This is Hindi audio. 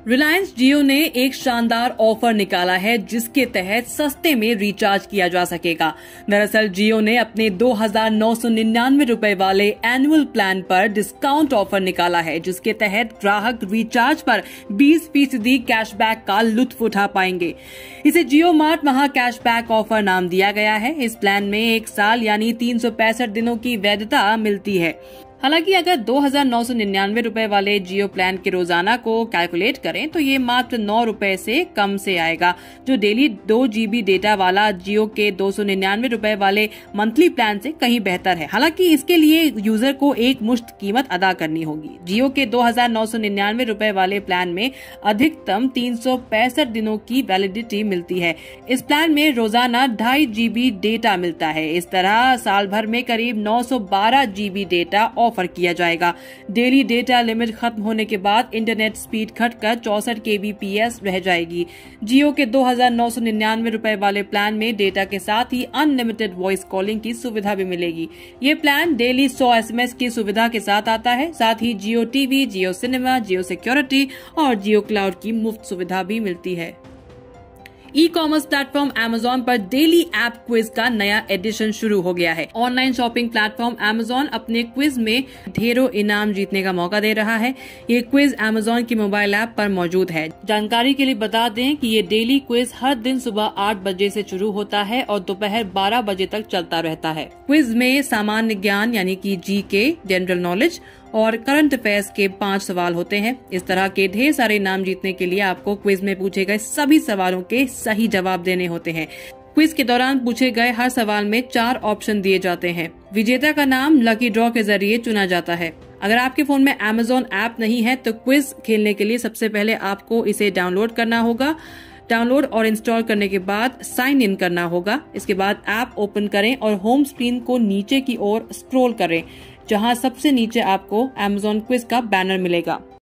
रिलायंस जियो ने एक शानदार ऑफर निकाला है जिसके तहत सस्ते में रिचार्ज किया जा सकेगा। दरअसल जियो ने अपने 2,999 रुपए वाले एनुअल प्लान पर डिस्काउंट ऑफर निकाला है, जिसके तहत ग्राहक रिचार्ज पर 20% कैशबैक का लुत्फ उठा पाएंगे। इसे जियो मार्ट महा कैशबैक ऑफर नाम दिया गया है। इस प्लान में 1 साल यानी 365 दिनों की वैधता मिलती है। हालांकि अगर 2,999 रुपए वाले जियो प्लान के रोजाना को कैलकुलेट करें तो ये मात्र 9 रुपए से कम से आएगा, जो डेली 2 GB डेटा वाला जियो के 299 रुपए वाले मंथली प्लान से कहीं बेहतर है। हालांकि इसके लिए यूजर को एक मुश्त कीमत अदा करनी होगी। जियो के 2,999 रुपए वाले प्लान में अधिकतम 365 दिनों की वैलिडिटी मिलती है। इस प्लान में रोजाना 2.5 GB डेटा मिलता है। इस तरह साल भर में करीब 912 GB डेटा ऑफर किया जाएगा। डेली डेटा लिमिट खत्म होने के बाद इंटरनेट स्पीड घटकर 64 kbps रह जाएगी। जियो के 2,999 रुपए वाले प्लान में डेटा के साथ ही अनलिमिटेड वॉइस कॉलिंग की सुविधा भी मिलेगी। ये प्लान डेली 100 SMS की सुविधा के साथ आता है। साथ ही Jio TV, Jio cinema, Jio security और जियो क्लाउड की मुफ्त सुविधा भी मिलती है। ई कॉमर्स प्लेटफॉर्म Amazon पर डेली ऐप क्विज का नया एडिशन शुरू हो गया है। ऑनलाइन शॉपिंग प्लेटफॉर्म Amazon अपने क्विज में ढेरों इनाम जीतने का मौका दे रहा है। ये क्विज Amazon की मोबाइल ऐप पर मौजूद है। जानकारी के लिए बता दें कि ये डेली क्विज हर दिन सुबह 8 बजे से शुरू होता है और दोपहर 12 बजे तक चलता रहता है। क्विज में सामान्य ज्ञान यानी कि GK, जनरल नॉलेज और करंट अफेयर्स के 5 सवाल होते हैं। इस तरह के ढेर सारे इनाम जीतने के लिए आपको क्विज में पूछे गए सभी सवालों के सही जवाब देने होते हैं। क्विज के दौरान पूछे गए हर सवाल में 4 ऑप्शन दिए जाते हैं। विजेता का नाम लकी ड्रॉ के जरिए चुना जाता है। अगर आपके फोन में Amazon ऐप नहीं है तो क्विज खेलने के लिए सबसे पहले आपको इसे डाउनलोड करना होगा। डाउनलोड और इंस्टॉल करने के बाद साइन इन करना होगा। इसके बाद ऐप ओपन करें और होम स्क्रीन को नीचे की ओर स्क्रॉल करें, जहां सबसे नीचे आपको Amazon क्विज का बैनर मिलेगा।